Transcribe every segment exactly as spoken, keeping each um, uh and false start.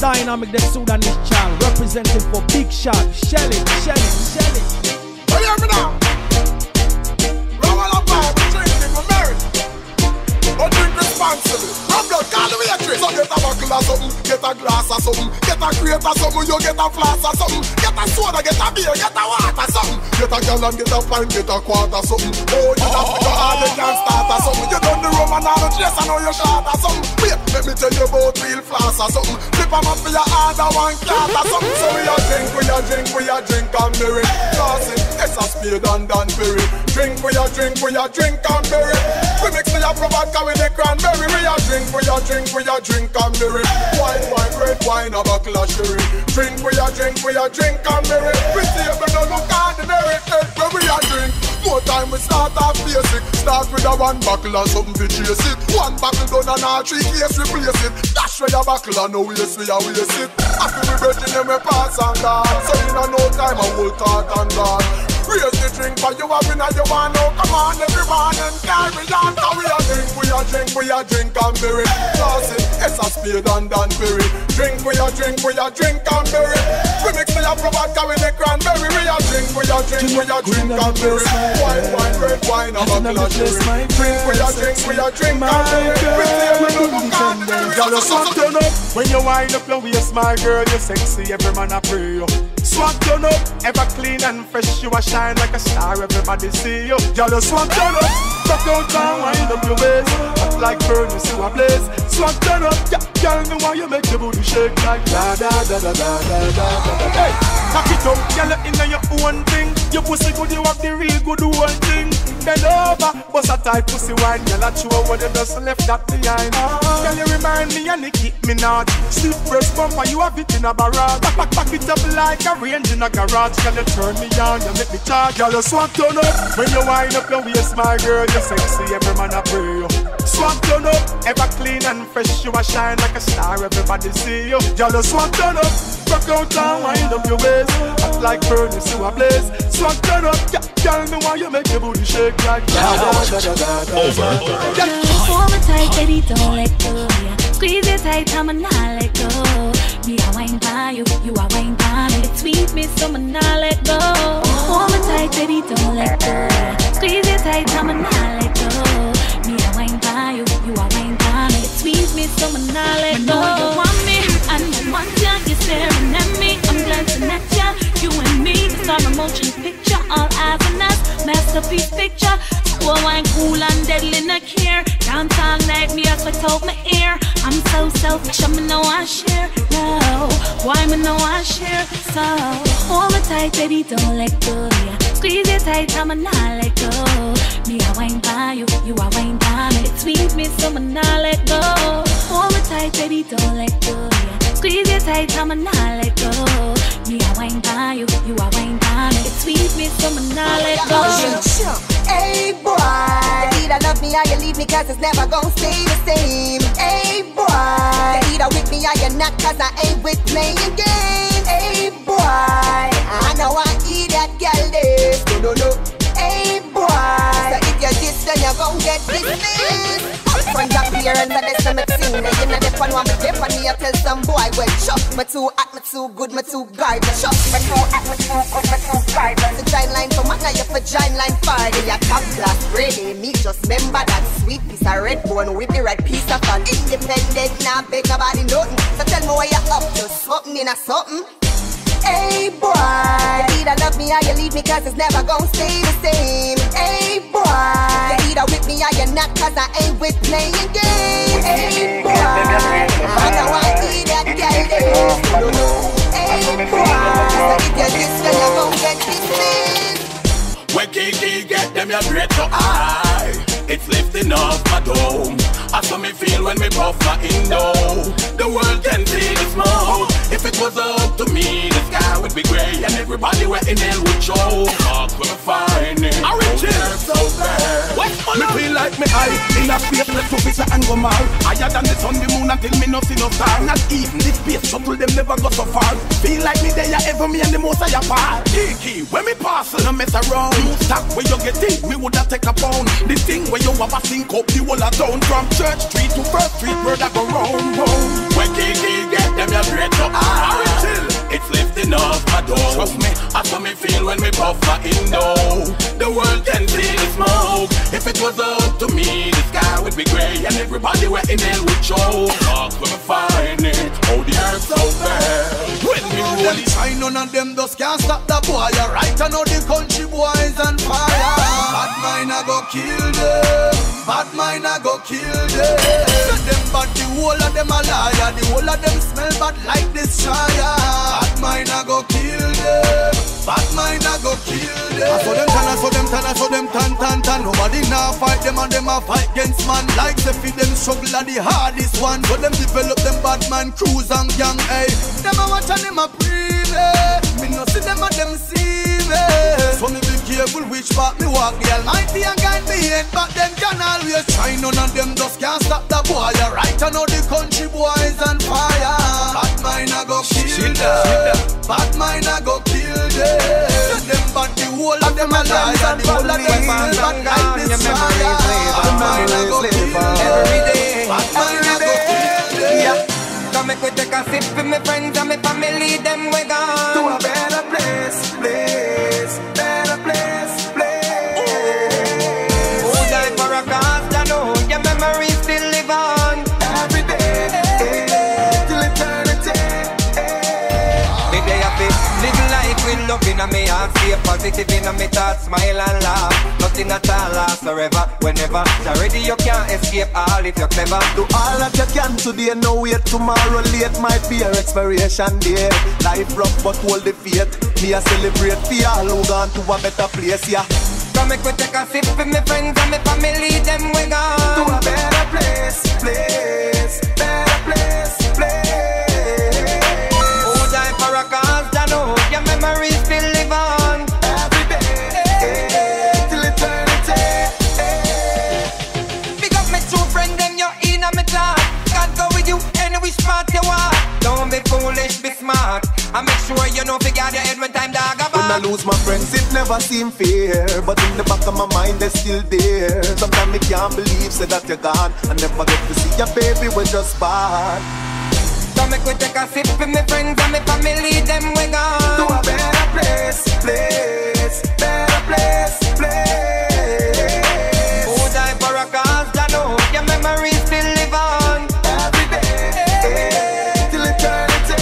dynamic, the Sudanese child, representing for Bigshot. Shelly, Shelly, Shelly. Oh, hear me now. Roll up vibe, drinking for merit. But drink responsibly. Rub blood, call the waitress. So get a buckle or something, get a glass or something, get a crate or something, you get a flask or something, get a soda, get a beer, get a water something, get a gallon, get a pint, get a quarter something. Oh, you just figure out you can't start or something. You done the rum and all the chase, I know you're short or something. Wait, let me tell you about real flask or something. Flip them up for your hand or one cat or something. So we a drink, we a drink, we a drink and berry. Classy, it's a spade and Danbury. Drink, we a drink, we a drink and berry. We mix the apple vodka with the cranberry. We a drink, we a drink, we a drink and berry. White wine, red wine, a buckle of sherry. Drink, we a drink, we a drink and berry. We see if we don't look ordinary. Hey, when we a drink, more time we start off basic. Start with a one buckle and something to chase it. One buckle done and all three case replace it. Dash with a buckle and no waste we a waste it. After we virgin them we pass and gone. So in a no time I will talk and gone. Raise the drink for you have in a you want now. Come on everyone and carry on. Cause we a drink, we a drink, we a drink and berry. Classy, it's a spade and Danbury. Drink, we a drink, we a drink and berry. We mix the apple vodka with the cranberry. We a drink, we a drink, we a drink and berry. White wine, red wine, a buckle of sherry. Drink, we a drink, we a drink and berry. We say we don't look ordinary. Y'all swap turn up when you wind up your waist, my girl. You're sexy, every man a pray you. Swap turn up, ever clean and fresh. You a shine like a star, everybody see you. Y'all swap turn up, rock out and wind up your waist. Act like furnace you a blaze. Swap turn up, yeah, girl, me why you make your booty shake like da da da da da da da da. Hey, cock it up, girl, you inna your own thing. Your pussy good, you have the real good one thing. Bend over, bust a tight pussy wine. Girl, I chew when you just left that behind. Girl, you remind me and you keep me not. Slip breast bumper, you have it in a barrage. Back, back, back it up like a range in a garage. Girl, you turn me on, you make me charge. Girl, you swap turn up when you wind up your waist, my girl. You sexy, every man a pray you. Swap turn up, ever clean and fresh. You a shine like a star, everybody see you. Girl, you swap turn up, rock out and wind up your waist. Act like furnace you a blaze. Swap turn up, yeah, girl, me why you make your booty shake like da da da da da da. Over. Hold me tight, baby, don't let go. Yeah. Squeeze it tight, I'ma not let go. Me a wine by you, you a wine by me. It's sweet me, so I'ma not let go. Hold me tight, baby, don't let go. Yeah. Squeeze it tight, I'ma not let go. Me a wine by you, you a wine by me. It's sweet me, so I'ma not let go. I know you want me, I know you want ya. You're staring at me, I'm glancing at ya. You and me, it's our motion picture. All eyes on us, masterpiece picture. Slow wine, cool and deadly, no care. Dance all night, me I sweat out my ear. I'm so selfish, I'm know I share. No, why me know I share? So hold me tight, baby, don't let go. Yeah. Squeeze it tight, I'ma not let go. Me I wine by you, you I wine by me. It's sweet me, so I'ma not let go. Hold me tight, baby, don't let go. Yeah. Squeeze it tight, I'ma not let go. Me I wine by you, you I wine by me. It's sweet me, so I'ma not let go. Hey boy, you either love me or you leave me, cause it's never gonna stay the same. Hey boy, you either with me or you're not, cause I ain't with playing games. Hey boy, I know I eat that girl this. No, no, no. Hey boy, so if you're this, then you're gonna get dismissed. Front appearance and there's some mixing. You know the fun one, me dip on me, I tell some boy, well, shut. Me too hot, me too good, me too garbage. Shut. Me too hot, me too good, me too garbage. The giant line for man, now you for giant line party. You top class, really, me just remember that sweet piece of red bone with the right piece of fun. Independent, now beg nobody nothing. So tell me where you up to, something in a something. Hey boy, you either love me or you leave me, cause it's never gonna stay the same. Hey boy, you either with me or you're not, cause I ain't with playing games. Hey boy, I know I need that girl there. No, no. Hey boy, so if you're this, then you're gonna get dismissed. When Kiki get them, you're great to eye. It's lifting off my dome. I saw me feel when me puff my indo. The world can see the smoke. If it was up to me, the sky would be grey and everybody where in hell would show. Marks where me find it. I reach it so bad. Me feel like me high in a space left to visit and go mal. Higher than the sun, the moon until me no see no star. Not even this space shuttle them never go so far. Feel like me there ever me and the most I apart. Kiki, when me pass no mess around. You stop where you get it, me woulda take a pound. The thing where you have a sink up the whole of town. From Church Street to First Street, where that go round, round. When Kiki get them, you great to and everybody were in hell with Joe. Ask where me find it, how the earth so bad. When me roll it, I none of them just can't stop the boy. You right, I know the country boys on fire. Bad mind I go kill them. Bad mind I go kill them. Let them bad, the whole of them a liar. The whole of them smell bad like this shire. Bad mind I go kill them. Bad mind I go kill them. I saw them tan, I saw them tan, I saw them tan, tan, tan. Nobody now fight them and them a fight against man. Like they feed them struggle are the hardest one. So them develop them bad man crews and gang, hey. Them a watch and them a pray me. Me no see them and them see me. So me be careful which part me walk. The Almighty and guide me in, but them can always try. None of them just can't stop the boy. You right, I know the country boys on fire. Bad mind I go kill them. Bad mind I go kill them. Them bad, the whole of them a liar. The whole of them smell bad like this fire. Bad mind I go kill them. Every day, bad mind I go kill them. Come make we take a sip with my friends and my family. Them we gone to a better place, place, better place, place. Who die for a cause? I know your memories still live on. Every day, till eternity. The day I feel live life with love in me heart, stay positive in me thoughts, smile and laugh. Nothing at all lasts forever, whenever. Already you can't escape all if you're clever. Do all that you can today, no wait tomorrow late. Might be your expiration day. Life rough but hold the faith. Me a celebrate for all who gone to a better place, yeah. Come make we take a sip with my friends and my family. Them we gone to a better place, place, better place, place. Who die for a cause? I know your memories still live on. Every day, till eternity. Big up my true friend, them you're in a me talk. God go with you any which part you want. Don't be foolish, be smart. I make sure you know figure your head when time dog about. When I lose my friends, it never seem fair. But in the back of my mind, they're still there. Sometimes I can't believe, say that you're gone. I never get to see your baby, we're just bad. So make we take a sip with my friends and my family. Them we gone to a better place, place, better place, place. Who die for a cause? I know your memories still live on. Every day, till eternity.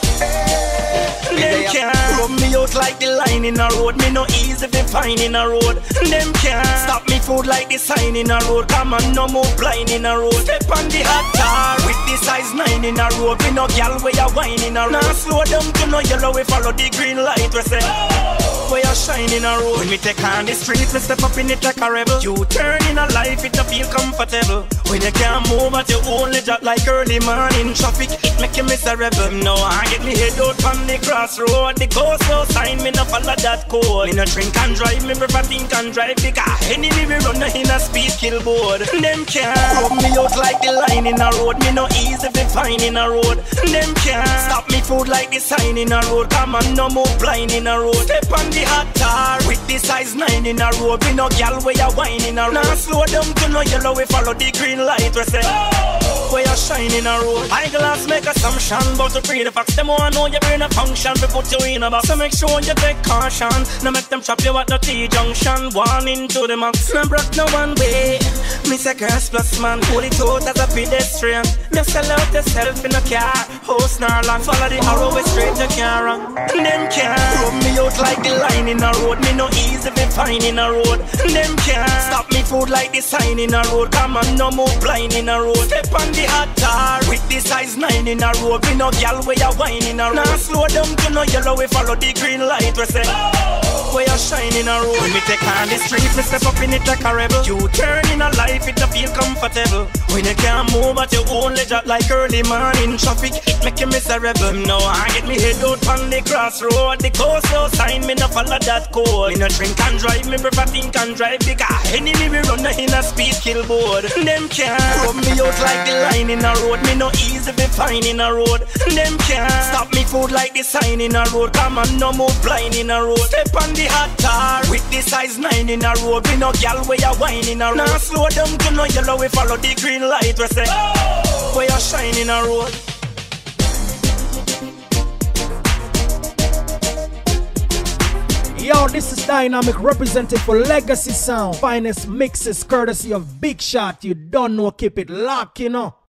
Them can't rub me out like the line in a road. Me no easy fi find in a road. Them can't stop me food like the sign in a road. Come on, no more blind in a road. Step on the hot tar with the size nine in a road. We no gal where you wine in a road. Now slow down to no yellow. We follow the green light. We say where you shine in a road. When we take on the street, we step up in it like a rebel. You turn in a life, it don't feel comfortable. When you can't move at your only job like early morning traffic, it make you miserable. No, I get me head out from the crossroad. The go slow sign, me no follow that code. Me no drink and drive, me prefer think and drive. Because enemy we run in a speed kill board. Them can't rub me out like the line in a road. Me no easy fi find in a road. Them can't stop me food like the sign in a road. Come on, no more blind in a road. Step on the hot tar with the size nine in a road. We no gal where you wine in a road. Now slow down to no yellow. We follow the green light. We say where you shine in a road. Eyeglass make assumption, but to free the facts. Them wanna know you bring a function. We put you in a box. So make sure you take caution. Now make them chop you at the T-junction. One into the max. Now broke no one way. Me say curse plus man. Pull it out as a pedestrian. Just sell out yourself in a car. Host nor long. Follow the arrow way straight you can't run. Them can't rub me out like the line in a road. Me no easy fi find in a road. Them can't stop me food like the sign in a road. Come on, no more blind in a road. Step on the hot tar with the size nine in a road. We no gal where you wine in a road. Now slow down to no yellow. We follow the green light. We say where you shine in a road. When me take on the street, me step up in it like a rebel. You turn in a life, it don't feel comfortable. When you can't move at your own ledge like early morning traffic, it make you miserable. No, I get me head out on the crossroad. The coast so sign, me no follow that code. Me no drink and drive, me prefer think and drive. Because enemy we run in a speed kill board. Them can't rub me out like the line in a road. Me no easy fi find in a road. Them can't stop me food like the sign in a road. Come on, no more blind in a road. Step on the hot tar with the size nine in a road. We no gal where you wine in a road. Now slow down to no yellow. We follow the green light. We say where you shine in a road. Yo, this is Dynamic representing for Legacy Sound. Finest mixes courtesy of Bigshot. You don't know, keep it locked, you know.